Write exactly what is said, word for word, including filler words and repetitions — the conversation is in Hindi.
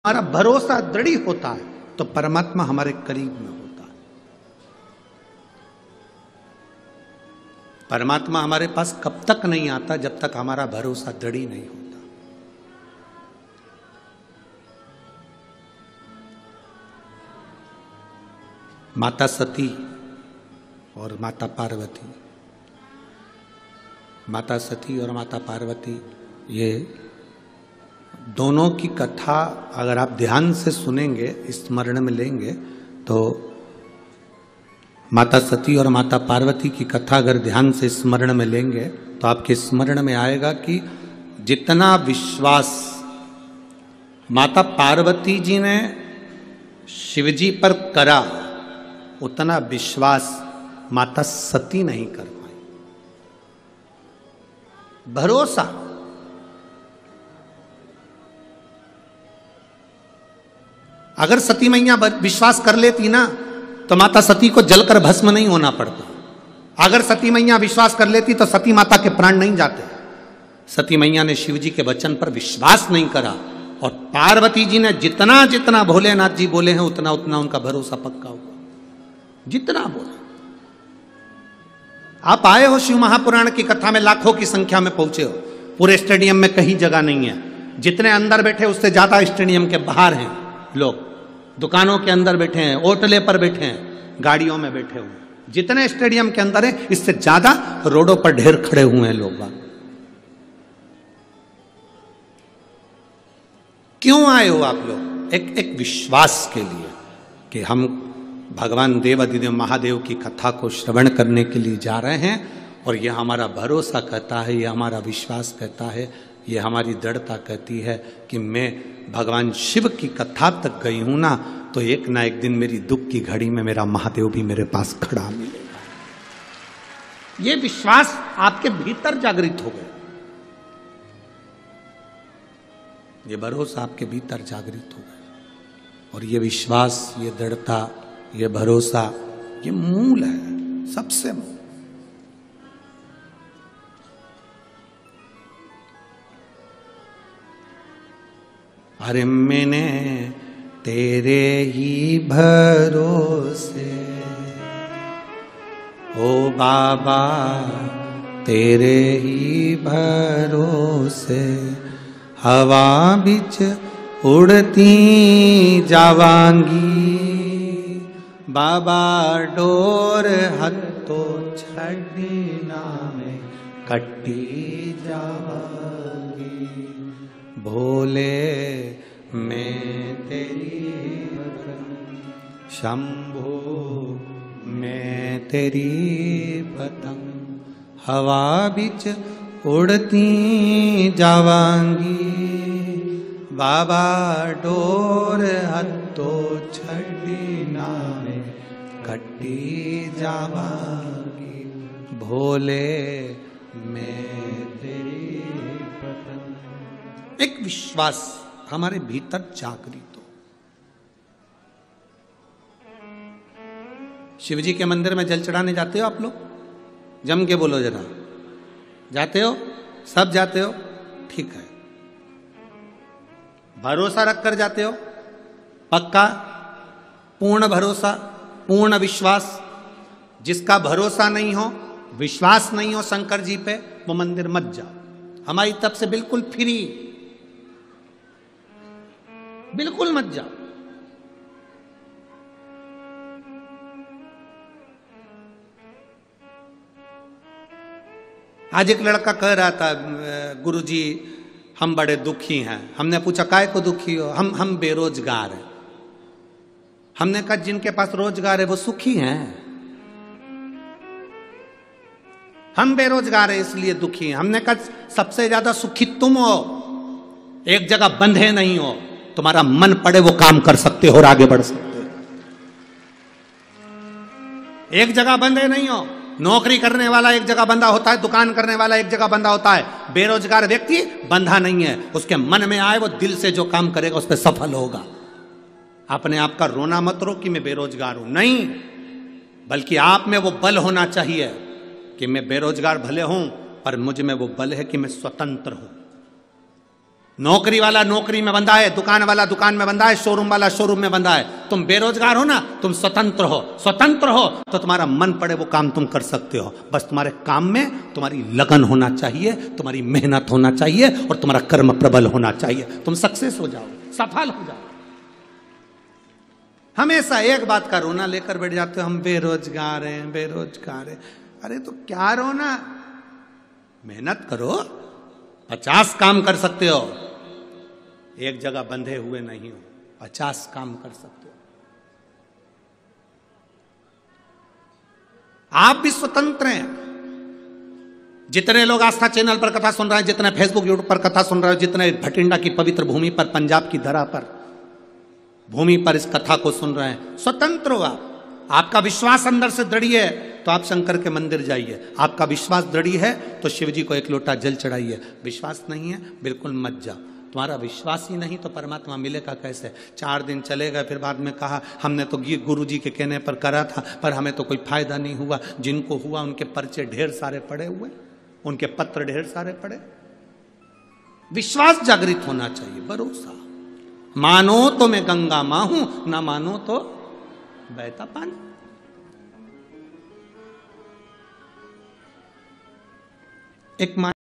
हमारा भरोसा दृढ़ होता है तो परमात्मा हमारे करीब में होता है। परमात्मा हमारे पास कब तक नहीं आता जब तक हमारा भरोसा दृढ़ नहीं होता। माता सती और माता पार्वती, माता सती और माता पार्वती, ये दोनों की कथा अगर आप ध्यान से सुनेंगे, स्मरण में लेंगे, तो माता सती और माता पार्वती की कथा अगर ध्यान से स्मरण में लेंगे तो आपके स्मरण में आएगा कि जितना विश्वास माता पार्वती जी ने शिवजी पर करा उतना विश्वास माता सती नहीं कर पाई। भरोसा, अगर सती मैया विश्वास कर लेती ना तो माता सती को जलकर भस्म नहीं होना पड़ता। अगर सती मैया विश्वास कर लेती तो सती माता के प्राण नहीं जाते। सती मैया ने शिव जी के वचन पर विश्वास नहीं करा और पार्वती जी ने जितना जितना भोलेनाथ जी बोले हैं उतना उतना उनका भरोसा पक्का हुआ। जितना बोले, आप आए हो शिव महापुराण की कथा में, लाखों की संख्या में पहुंचे हो, पूरे स्टेडियम में कहीं जगह नहीं है। जितने अंदर बैठे उससे ज्यादा स्टेडियम के बाहर हैं लोग, दुकानों के अंदर बैठे हैं, होटले पर बैठे हैं, गाड़ियों में बैठे हुए। जितने स्टेडियम के अंदर है इससे ज्यादा रोडों पर ढेर खड़े हुए हैं लोग। क्यों आए हो आप लोग? एक एक विश्वास के लिए कि हम भगवान देव अधिदेव महादेव की कथा को श्रवण करने के लिए जा रहे हैं और यह हमारा भरोसा कहता है, यह हमारा विश्वास कहता है, ये हमारी दृढ़ता कहती है कि मैं भगवान शिव की कथा तक गई हूं ना तो एक ना एक दिन मेरी दुख की घड़ी में मेरा महादेव भी मेरे पास खड़ा मिलेगा। ये विश्वास आपके भीतर जागृत हो गया, ये भरोसा आपके भीतर जागृत हो गया। और ये विश्वास, ये दृढ़ता, ये भरोसा, ये मूल है, सबसे मूल। अरे मैंने तेरे ही भरोसे, ओ बाबा तेरे ही भरोसे, हवा बिच उड़ती जावांगी, बाबा डोर हत्तो छड़ी नामे कट्टी जावांगी, भोले मैं तेरी पतंग, शंभो मैं तेरी पतंग, हवा बिच उड़ती जावांगी, बाबा डोर हत्तो छड़ी नामे कट्टी जावांगी, भोले मैं तेरी पतंग। एक विश्वास हमारे भीतर जागृत हो। शिव जी के मंदिर में जल चढ़ाने जाते हो आप लोग? जम के बोलो जरा, जाते हो? सब जाते हो? ठीक है। भरोसा रखकर जाते हो? पक्का? पूर्ण भरोसा, पूर्ण विश्वास? जिसका भरोसा नहीं हो, विश्वास नहीं हो शंकर जी पे, वो मंदिर मत जाओ। हमारी तरफ से बिल्कुल फ्री, बिल्कुल मत जाओ। आज एक लड़का कह रहा था, गुरुजी हम बड़े दुखी हैं। हमने पूछा काय को दुखी हो? हम हम बेरोजगार हैं। हमने कहा जिनके पास रोजगार है वो सुखी हैं, हम बेरोजगार हैं इसलिए दुखी हैं। हमने कहा सबसे ज्यादा सुखी तुम हो, एक जगह बंधे नहीं हो, तुम्हारा मन पड़े वो काम कर सकते हो और आगे बढ़ सकते हो। एक जगह बंधे नहीं हो। नौकरी करने वाला एक जगह बंधा होता है, दुकान करने वाला एक जगह बंधा होता है। बेरोजगार व्यक्ति बंधा नहीं है, उसके मन में आए वो दिल से जो काम करेगा उस पर सफल होगा। अपने आप का रोना मत रो कि मैं बेरोजगार हूं, नहीं, बल्कि आप में वो बल होना चाहिए कि मैं बेरोजगार भले हूं पर मुझ में वो बल है कि मैं स्वतंत्र हूं। नौकरी वाला नौकरी में बंधा है, दुकान वाला दुकान में बंधा है, शोरूम वाला शोरूम में बंधा है। तुम बेरोजगार हो ना, तुम स्वतंत्र हो। स्वतंत्र हो तो तुम्हारा मन पड़े वो काम तुम कर सकते हो। बस तुम्हारे काम में तुम्हारी लगन होना चाहिए, तुम्हारी मेहनत होना चाहिए और तुम्हारा कर्म प्रबल होना चाहिए। तुम सक्सेस हो जाओ, सफल हो जाओ। हमेशा एक बात का रोना लेकर बैठ जाते हो, हम बेरोजगार हैं, बेरोजगार हैं। अरे तो क्या रोना, मेहनत करो, पचास काम कर सकते हो। एक जगह बंधे हुए नहीं हो, पचास काम कर सकते हो। आप भी स्वतंत्र हैं। जितने लोग आस्था चैनल पर कथा सुन रहे हैं, जितने फेसबुक यूट्यूब पर कथा सुन रहे हो, जितने भटिंडा की पवित्र भूमि पर, पंजाब की धरा पर, भूमि पर इस कथा को सुन रहे हैं, स्वतंत्र हो आप। आपका विश्वास अंदर से दृढ़ है तो आप शंकर के मंदिर जाइए। आपका विश्वास दृढ़ है तो शिव जी को एक लोटा जल चढ़ाइए। विश्वास नहीं है बिल्कुल मत जाओ। तुम्हारा विश्वास ही नहीं तो परमात्मा मिलेगा कैसे? चार दिन चलेगा, फिर बाद में कहा हमने तो गुरु जी के कहने पर करा था पर हमें तो कोई फायदा नहीं हुआ। जिनको हुआ उनके पर्चे ढेर सारे पड़े हुए, उनके पत्र ढेर सारे पड़े। विश्वास जागृत होना चाहिए, भरोसा। मानो तो मैं गंगा मां हूं, ना मानो तो बहता पानी। एक